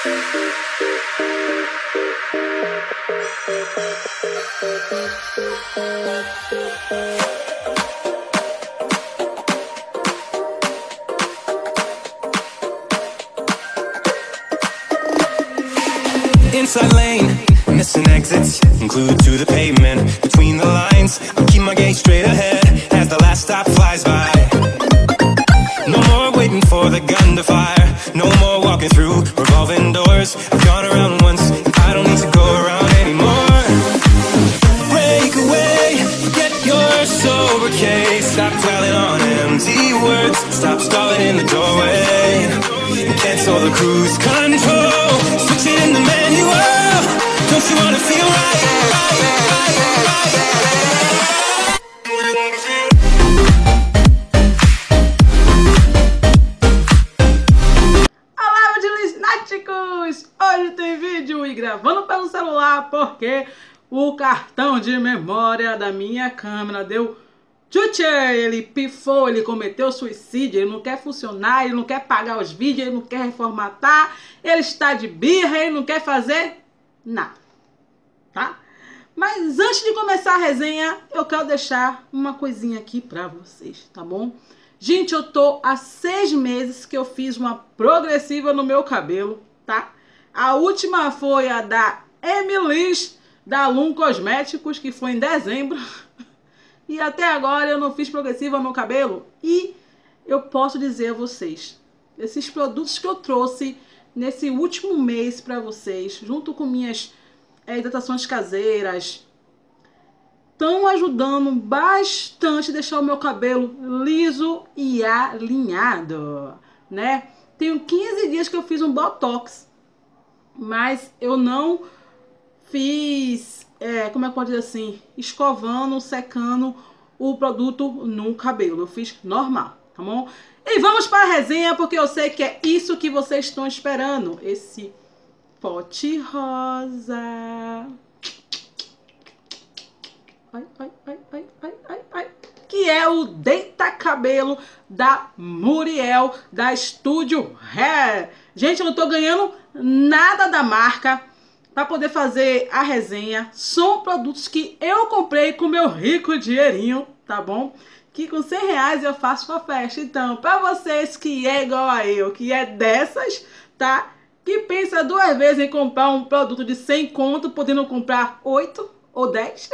Inside lane, missing exits, glued to the pavement. Between the lines, I'll keep my gaze straight ahead as the last stop flies by. No more waiting for the gun to fire. No more walking through revolving doors. I've gone around once, I don't need to go around anymore. Break away, forget your sober case. Stop dwelling on empty words. Stop stalling in the doorway and cancel the cruise control. Switch it in the manual. Don't you wanna feel right? Olá, meus lunáticos! Hoje tem vídeo e gravando pelo celular porque o cartão de memória da minha câmera deu tchutchê, ele pifou, ele cometeu suicídio, ele não quer funcionar, ele não quer pagar os vídeos, ele não quer reformatar, ele está de birra, ele não quer fazer nada, tá? Mas antes de começar a resenha, eu quero deixar uma coisinha aqui pra vocês, tá bom? Gente, eu tô há 6 meses que eu fiz uma progressiva no meu cabelo, tá? A última foi a da Emilis, da Lum Cosméticos, que foi em dezembro. E até agora eu não fiz progressiva no meu cabelo. E eu posso dizer a vocês, esses produtos que eu trouxe nesse último mês pra vocês, junto com minhas hidratações caseiras, estão ajudando bastante a deixar o meu cabelo liso e alinhado, né? Tenho 15 dias que eu fiz um botox, mas eu não fiz, como é que pode dizer assim, escovando, secando o produto no cabelo. Eu fiz normal, tá bom? E vamos para a resenha, porque eu sei que é isso que vocês estão esperando. Esse pote rosa. Ai, ai, ai, ai, ai, ai, ai. Que é o Deita Cabelo da Muriel, da Studio Hair. Gente, eu não tô ganhando nada da marca para poder fazer a resenha. São produtos que eu comprei com meu rico dinheirinho, tá bom? Que com 100 reais eu faço uma festa. Então, para vocês que é igual a eu, que é dessas, tá? Que pensa 2 vezes em comprar um produto de 100 conto, podendo comprar 8 ou 10.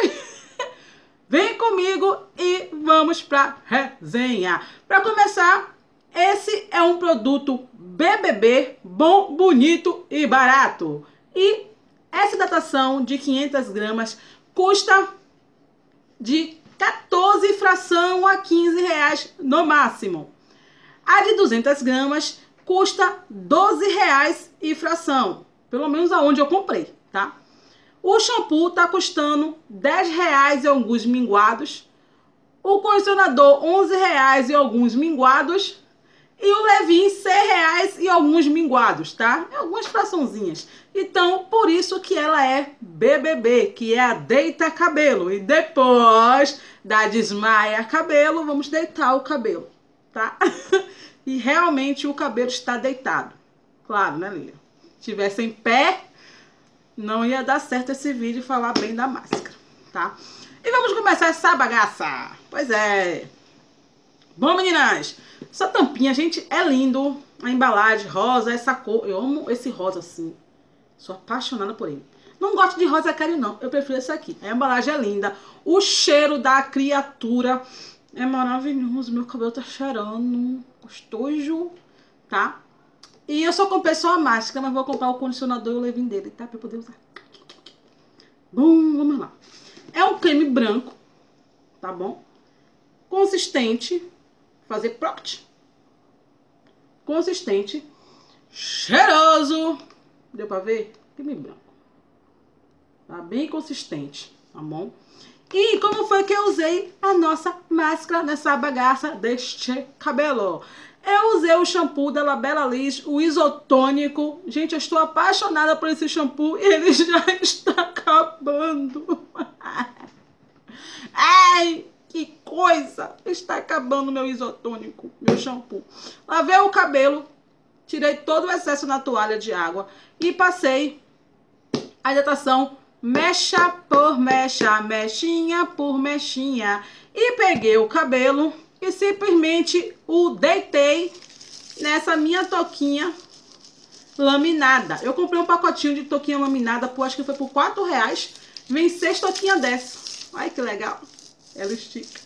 Vem comigo e vamos para resenha. Para começar, esse é um produto BBB, bom, bonito e barato. E essa hidratação de 500 gramas custa de 14 fração a 15 reais no máximo. A de 200 gramas custa 12 reais e fração. Pelo menos aonde eu comprei, tá? O shampoo tá custando 10 reais e alguns minguados. O condicionador 11 reais e alguns minguados. E o Leave-In 6 reais e alguns minguados, tá? Algumas fraçãozinhas. Então, por isso que ela é BBB, que é a Deita Cabelo. E depois da Desmaia Cabelo, vamos deitar o cabelo, tá? E realmente o cabelo está deitado. Claro, né, Lilian? Se tivesse em pé, não ia dar certo esse vídeo e falar bem da máscara, tá? E vamos começar essa bagaça. Pois é. Bom, meninas, essa tampinha, gente, é lindo. A embalagem rosa, essa cor. Eu amo esse rosa assim. Sou apaixonada por ele. Não gosto de rosa claro, não. Eu prefiro esse aqui. A embalagem é linda. O cheiro da criatura é maravilhoso. Meu cabelo tá cheirando gostoso, tá? E eu só comprei só a máscara, mas vou comprar o condicionador e o leave-in dele, tá? Pra eu poder usar. Bom, vamos lá. É um creme branco, tá bom? Consistente. Fazer proct. Consistente. Cheiroso. Deu pra ver? Creme branco. Tá bem consistente, tá bom? E como foi que eu usei a nossa máscara nessa bagaça deste cabelo? Eu usei o shampoo da Labella Liss, o isotônico. Gente, eu estou apaixonada por esse shampoo e ele já está acabando. Ai, que coisa! Está acabando meu isotônico, meu shampoo. Lavei o cabelo tirei todo o excesso na toalha de água e passei a hidratação mecha por mecha, mechinha por mechinha. E peguei o cabelo e simplesmente o deitei nessa minha touquinha laminada. Eu comprei um pacotinho de touquinha laminada, acho que foi por R$4. Vem 6 touquinhas dessas. Olha que legal. Ela estica.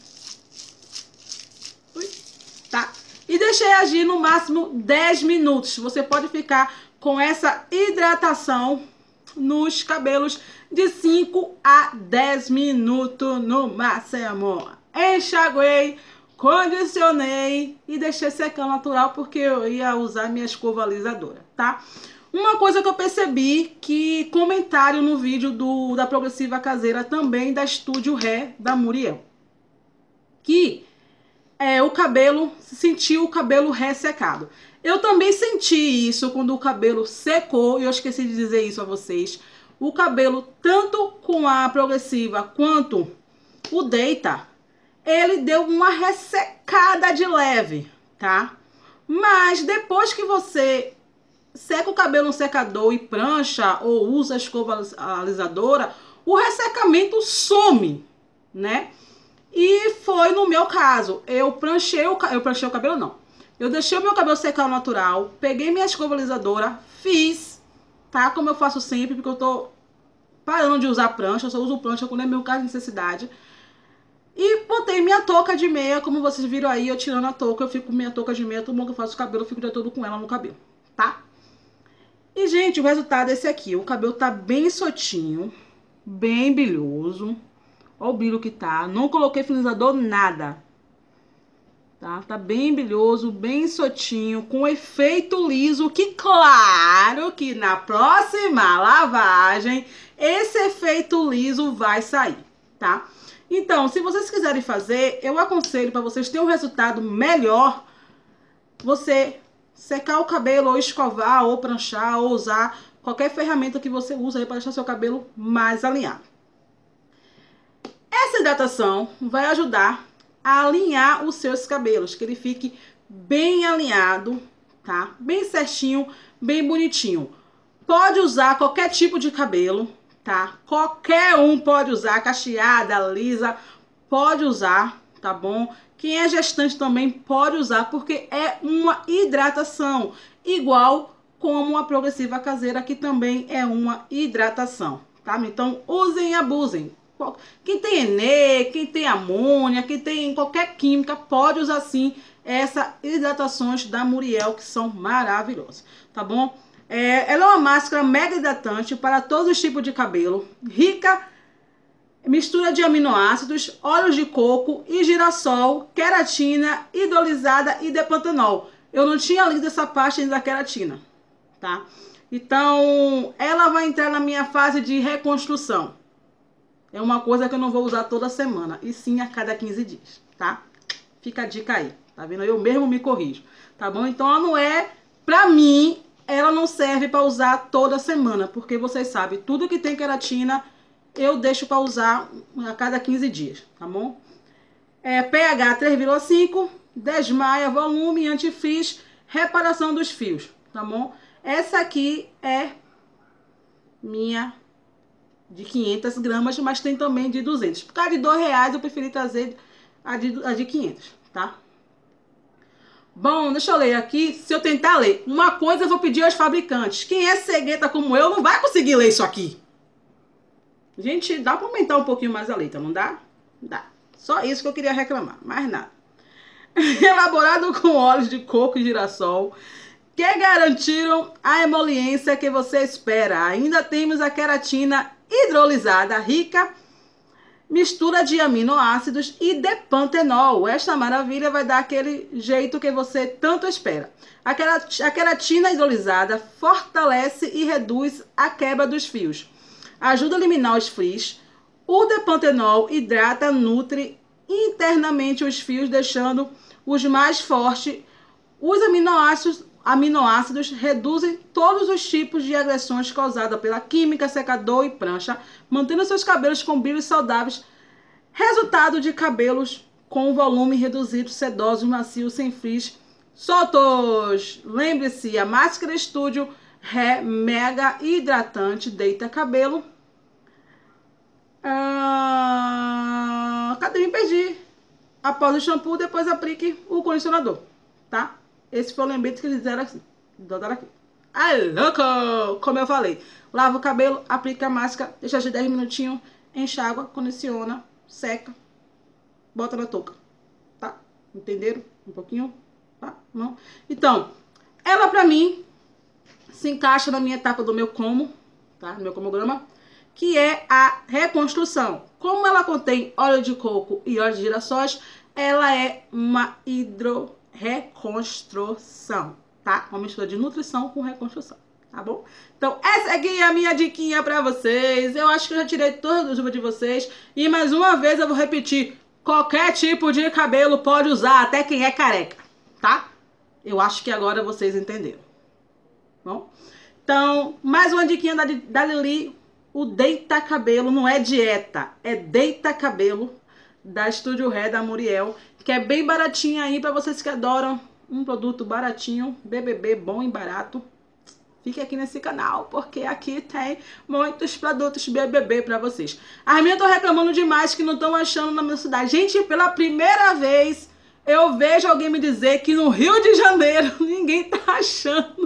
Ui, tá. E deixei agir no máximo 10 minutos. Você pode ficar com essa hidratação nos cabelos de 5 a 10 minutos no máximo. Enxaguei, condicionei e deixei secar natural porque eu ia usar minha escova alisadora, tá? Uma coisa que eu percebi, que comentário no vídeo da Progressiva Caseira também da Estúdio Hair da Muriel, que o cabelo, sentiu o cabelo ressecado. Eu também senti isso quando o cabelo secou, e eu esqueci de dizer isso a vocês. O cabelo, tanto com a Progressiva quanto o Deita, ele deu uma ressecada de leve, tá? Mas depois que você seca o cabelo no secador e prancha ou usa a escova alisadora, o ressecamento some, né? E foi no meu caso. Eu pranchei o cabelo, não. Eu deixei o meu cabelo secar ao natural, peguei minha escova alisadora, fiz, tá? Como eu faço sempre, porque eu tô parando de usar prancha, eu só uso prancha quando é meu caso de necessidade. E botei minha touca de meia, como vocês viram aí, eu tirando a touca, eu fico com minha touca de meia, todo mundo que eu faço o cabelo, eu fico o dia todo com ela no cabelo, tá? E, gente, o resultado é esse aqui. O cabelo tá bem soltinho, bem brilhoso. Olha o brilho que tá. Não coloquei finalizador, nada. Tá bem brilhoso, bem soltinho, com efeito liso, que claro que na próxima lavagem esse efeito liso vai sair, tá? Então, se vocês quiserem fazer, eu aconselho para vocês terem um resultado melhor, você secar o cabelo, ou escovar, ou pranchar, ou usar qualquer ferramenta que você usa aí para deixar seu cabelo mais alinhado. Essa hidratação vai ajudar a alinhar os seus cabelos, que ele fique bem alinhado, tá? Bem certinho, bem bonitinho. Pode usar qualquer tipo de cabelo, tá? Qualquer um pode usar, cacheada, lisa, pode usar, tá bom? Quem é gestante também pode usar, porque é uma hidratação, igual como a Progressiva Caseira, que também é uma hidratação, tá? Então, usem e abusem. Quem tem Enê, quem tem amônia, quem tem qualquer química, pode usar sim essas hidratações da Muriel, que são maravilhosas, tá bom? Ela é uma máscara mega hidratante para todos os tipos de cabelo, rica, mistura de aminoácidos, óleos de coco e girassol, queratina, hidrolisada e depantenol. Eu não tinha lido essa parte ainda da queratina, tá? Então, ela vai entrar na minha fase de reconstrução. É uma coisa que eu não vou usar toda semana, e sim a cada 15 dias, tá? Fica a dica aí, tá vendo? Eu mesmo me corrijo, tá bom? Então, ela não é, pra mim, ela não serve pra usar toda semana, porque vocês sabem, tudo que tem queratina, eu deixo pra usar a cada 15 dias, tá bom? pH 3,5, desmaia, volume, antifrizz, reparação dos fios, tá bom? Essa aqui é minha de 500 gramas, mas tem também de 200. Por causa de R$2, eu preferi trazer a de 500, tá? Bom, deixa eu ler aqui. Se eu tentar ler, uma coisa eu vou pedir aos fabricantes. Quem é cegueta como eu não vai conseguir ler isso aqui. Gente, dá pra aumentar um pouquinho mais a letra, não dá? Dá. Só isso que eu queria reclamar, mais nada. Elaborado com óleos de coco e girassol, que garantiram a emoliência que você espera. Ainda temos a queratina hidrolisada rica, mistura de aminoácidos e depantenol. Esta maravilha vai dar aquele jeito que você tanto espera. A queratina hidrolisada fortalece e reduz a quebra dos fios. Ajuda a eliminar os frizz. O depantenol hidrata, nutre internamente os fios, deixando os mais fortes. Os aminoácidos reduzem todos os tipos de agressões causadas pela química, secador e prancha, mantendo seus cabelos com brilhos saudáveis. Resultado de cabelos com volume reduzido, sedosos, macios, sem frizz Soltos! Lembre-se, a máscara Estúdio é mega hidratante, deita cabelo. Cadê? Me perdi. Após o shampoo, depois aplique o condicionador, tá? Esse foi o lembrete que eles fizeram assim. Botaram aqui. Ai, louco! Como eu falei, lava o cabelo, aplica a máscara, deixa de 10 minutinhos, enche a água, condiciona, seca, bota na touca, tá? Entenderam? Um pouquinho, tá? Não? Então, ela pra mim se encaixa na minha etapa do meu como, tá? No meu comograma, que é a reconstrução. Como ela contém óleo de coco e óleo de girassóis, ela é uma hidro-reconstrução, tá? Uma mistura de nutrição com reconstrução, tá bom? Então, essa aqui é a minha diquinha pra vocês. Eu acho que eu já tirei todas as dúvidas de vocês. E mais uma vez eu vou repetir. Qualquer tipo de cabelo pode usar, até quem é careca, tá? Eu acho que agora vocês entenderam. Bom? Então, mais uma diquinha da Lili. O Deita Cabelo não é dieta, é Deita Cabelo da Estúdio Hair, da Muriel, que é bem baratinho aí para vocês que adoram um produto baratinho, BBB, bom e barato. Fique aqui nesse canal, porque aqui tem muitos produtos BBB para vocês. As minhas estão reclamando demais que não estão achando na minha cidade. Gente, pela primeira vez eu vejo alguém me dizer que no Rio de Janeiro ninguém tá achando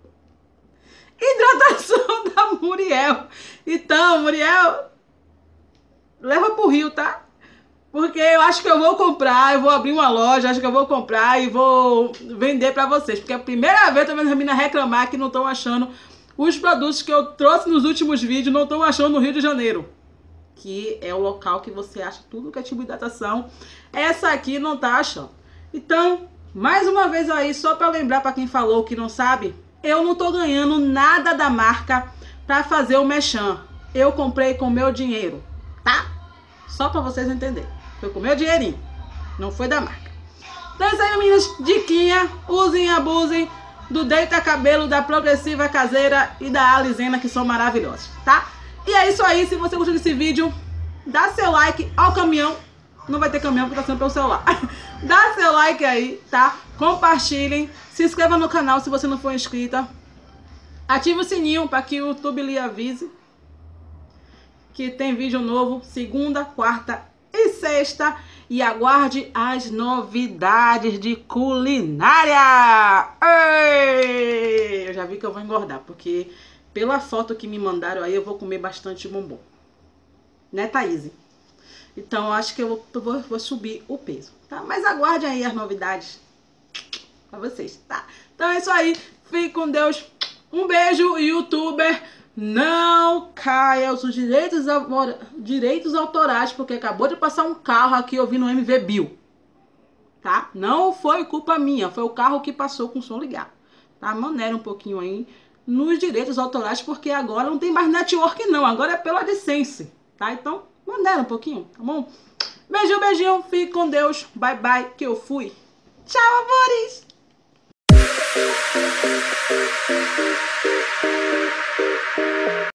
hidratação da Muriel. Então, Muriel, leva pro Rio, tá? Porque eu acho que eu vou comprar, eu vou abrir uma loja, acho que eu vou comprar e vou vender pra vocês. Porque é a primeira vez eu tô vendo as meninas reclamar que não estão achando os produtos que eu trouxe nos últimos vídeos, não estão achando no Rio de Janeiro. Que é o local que você acha tudo que é tipo de hidratação. Essa aqui não tá achando. Então, mais uma vez aí, só pra lembrar pra quem falou que não sabe, eu não tô ganhando nada da marca pra fazer o merchan. Eu comprei com meu dinheiro, tá? Só pra vocês entenderem. Foi com meu dinheirinho, não foi da marca. Então é isso aí, meninas. Diquinha, usem e abusem do Deita Cabelo, da Progressiva Caseira e da Alizena, que são maravilhosos, tá? E é isso aí. Se você gostou desse vídeo, dá seu like ao caminhão. Não vai ter caminhão porque tá sendo pelo celular. Dá seu like aí, tá? Compartilhem. Se inscreva no canal se você não for inscrita. Ative o sininho para que o YouTube lhe avise que tem vídeo novo segunda, quarta e sexta. E aguarde as novidades de culinária. Ei! Eu já vi que eu vou engordar, porque pela foto que me mandaram aí eu vou comer bastante bombom. Né, Thaís? Então eu acho que eu vou subir o peso, tá? Mas aguarde aí as novidades pra vocês, tá? Então é isso aí. Fique com Deus. Um beijo, youtuber. Não caia os direitos autorais, porque acabou de passar um carro aqui ouvindo o MV Bill, tá? Não foi culpa minha, foi o carro que passou com o som ligado, tá? Maneira um pouquinho aí nos direitos autorais, porque agora não tem mais network não, agora é pela AdSense, tá? Então, maneira um pouquinho, tá bom? Beijinho, beijinho, fique com Deus, bye bye, que eu fui. Tchau, amores!